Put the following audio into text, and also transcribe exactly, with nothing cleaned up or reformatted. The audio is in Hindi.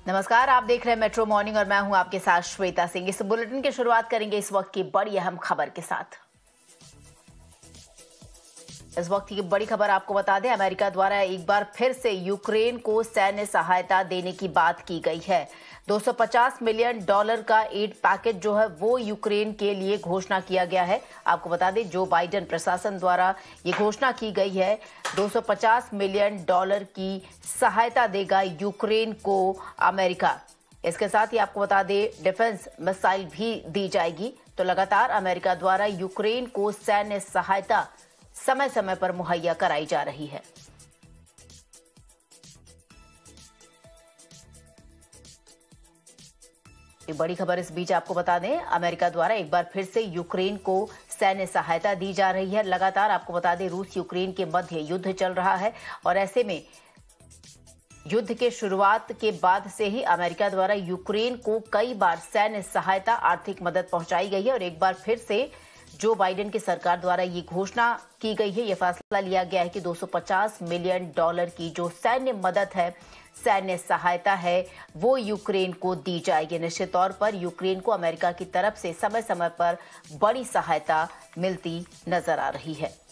नमस्कार, आप देख रहे हैं मेट्रो मॉर्निंग और मैं हूं आपके साथ श्वेता सिंह। इस बुलेटिन की शुरुआत करेंगे इस वक्त की बड़ी अहम खबर के साथ। इस वक्त की बड़ी खबर आपको बता दें, अमेरिका द्वारा एक बार फिर से यूक्रेन को सैन्य सहायता देने की बात की गई है। दो सौ पचास मिलियन डॉलर का एड पैकेज जो है वो यूक्रेन के लिए घोषणा किया गया है। आपको बता दें, जो बाइडेन प्रशासन द्वारा ये घोषणा की गई है, दो सौ पचास मिलियन डॉलर की सहायता देगा यूक्रेन को अमेरिका। इसके साथ ही आपको बता दें, डिफेंस मिसाइल भी दी जाएगी। तो लगातार अमेरिका द्वारा यूक्रेन को सैन्य सहायता समय समय पर मुहैया कराई जा रही है। एक बड़ी खबर इस बीच आपको बता दें, अमेरिका द्वारा एक बार फिर से यूक्रेन को सैन्य सहायता दी जा रही है। लगातार आपको बता दें, रूस यूक्रेन के मध्य युद्ध चल रहा है और ऐसे में युद्ध के शुरुआत के बाद से ही अमेरिका द्वारा यूक्रेन को कई बार सैन्य सहायता, आर्थिक मदद पहुंचाई गई है और एक बार फिर से जो बाइडेन की सरकार द्वारा ये घोषणा की गई है, ये फैसला लिया गया है कि दो सौ पचास मिलियन डॉलर की जो सैन्य मदद है, सैन्य सहायता है, वो यूक्रेन को दी जाएगी। निश्चित तौर पर यूक्रेन को अमेरिका की तरफ से समय समय पर बड़ी सहायता मिलती नजर आ रही है।